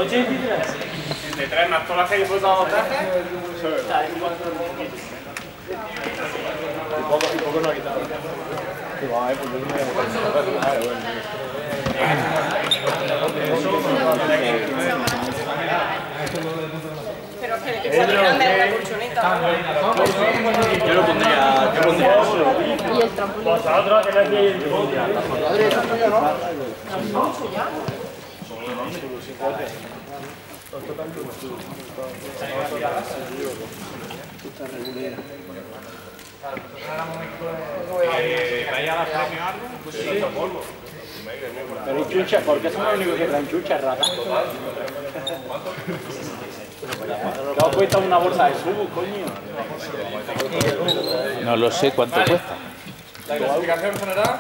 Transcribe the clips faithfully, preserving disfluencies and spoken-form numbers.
ochenta y tres. ¿De tres más todas las que hay votado dos veces? Y poco, y poco no ha quitado. Que va, eh, porque no me voy a botar. Pero que que se tiran de una colchoneta. Yo lo pondría, yo pondría eso. Y el trampolín. Vosotros tenéis que ir. Mucho ya. ¿Vaya a las premios algo? Pues sí. Pero hay chucha, ¿por qué somos los únicos que traen chucha, rata? ¿Qué os cuesta una bolsa de subo, coño? No lo sé cuánto Vale. cuesta. La clasificación general.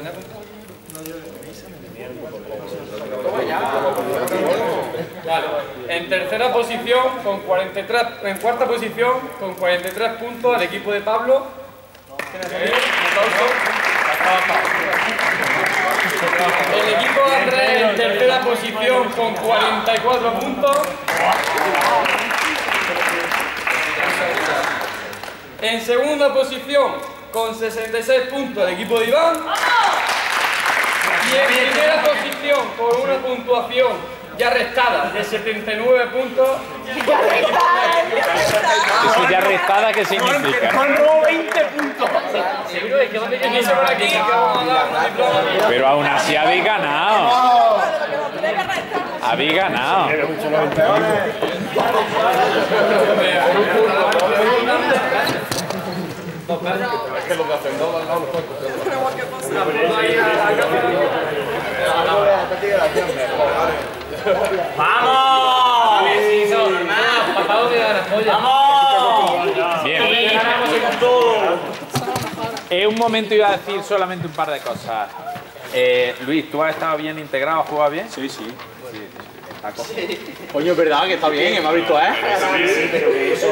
Vale. En tercera posición, con cuarenta y tres, en cuarta posición, con cuarenta y tres puntos, el equipo de Pablo. Eh, El equipo de Andrés en tercera posición con cuarenta y cuatro puntos. En segunda posición con sesenta y seis puntos el equipo de Iván. Y en primera posición con una puntuación ya restada de setenta y nueve puntos. ¿Eso ya restada qué significa? ¡Son veinte puntos! Seguro de que va a tener que irse por aquí que vamos a dar un diploma. Pero aún así habéis ganado. Habéis ganado. Es que los de Hacendado han dado los cuerpos. ¡Vamos! ¡Vamos! Bien. En un momento iba a decir solamente un par de cosas. Eh, Luis, ¿tú has estado bien integrado? ¿Has jugado bien? Sí, sí. Está cojo. Coño, es verdad que está bien, que me ha visto, ¿eh? Sí, pero que eso...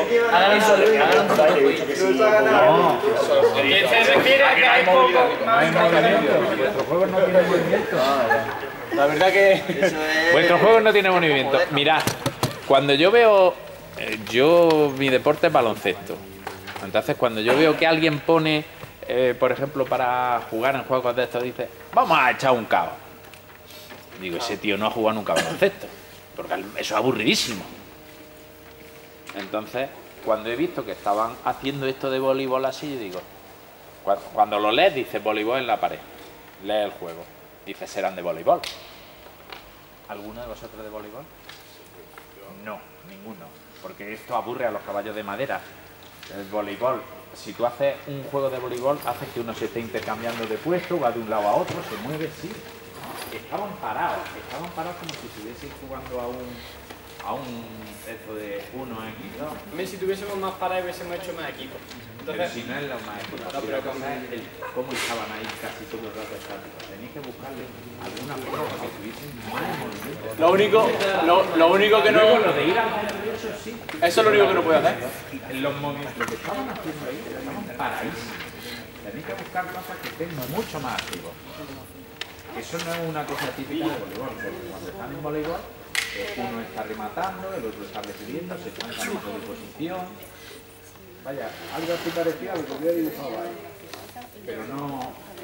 No. ¿Qué se refiere a que hay poco? Vuestro juego no tiene movimiento. La verdad que... Vuestro juego no tiene movimiento. Mirad, cuando yo veo... eh, yo, mi deporte es baloncesto. Entonces, cuando yo veo que alguien pone, eh, por ejemplo, para jugar en juegos de estos, dice, vamos a echar un cabo. Digo, ese tío no ha jugado nunca baloncesto. Porque eso es aburridísimo. Entonces, cuando he visto que estaban haciendo esto de voleibol así, yo digo, cuando, cuando lo lees, dice voleibol en la pared. Lee el juego. Dice, serán de voleibol. ¿Alguno de vosotros de voleibol? No, ninguno. Porque esto aburre a los caballos de madera. El voleibol, si tú haces un juego de voleibol, haces que uno se esté intercambiando de puesto, va de un lado a otro, se mueve, sí. Estaban parados, estaban parados como si estuviesen jugando a un, a un esto de uno equis dos. También si tuviésemos más paradas hubiésemos hecho más equipos. Pero Entonces, si no es lo más equipos, No, si pero la cosa es el cómo estaban ahí casi todo el rato estáticos. Tenéis que buscarle alguna forma que tuviesen más movimiento. Lo único, lo, lo único que no... Luego lo de ir al nervioso sí. Eso es lo único que no puede hacer. Los movimientos que estaban haciendo ahí estaban paradísimos. Tenéis que buscar cosas que estén mucho más activos. Eso no es una cosa típica de voleibol, porque cuando están en voleibol, uno está rematando, el otro está recibiendo, se están cambiando de posición. Vaya, algo así parecido a lo que había dibujado ahí. Pero no...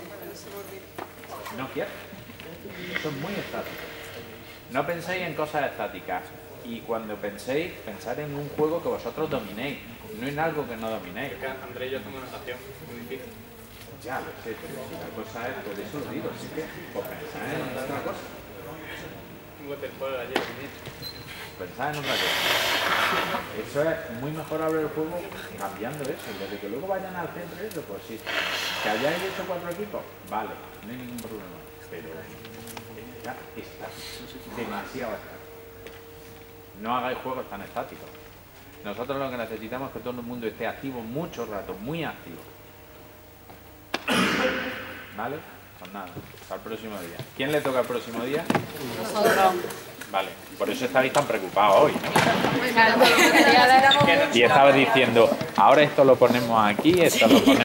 no quiero. Eso es muy estático. No penséis en cosas estáticas. Y cuando penséis, pensar en un juego que vosotros dominéis, no en algo que no dominéis. Andrés y yo hacemos natación, muy difícil. Ya, lo sé, pero si la cosa es, por eso lo digo, así que, pues pensad en otra cosa. Un waterpolo ayer. Pensad en otra cosa. Eso es muy mejorable el juego cambiando eso. Desde que luego vayan al centro y eso, pues sí. Que hayáis hecho cuatro equipos, vale, no hay ningún problema. Pero está estático, demasiado estático. No hagáis juegos tan estáticos. Nosotros lo que necesitamos es que todo el mundo esté activo mucho rato, muy activo. ¿Vale? Pues nada, hasta el próximo día. ¿Quién le toca el próximo día? Nosotros. Vale, por eso estáis tan preocupados hoy, ¿no? Claro, porque quería dar- Y estaba diciendo, ahora esto lo ponemos aquí, esto lo ponemos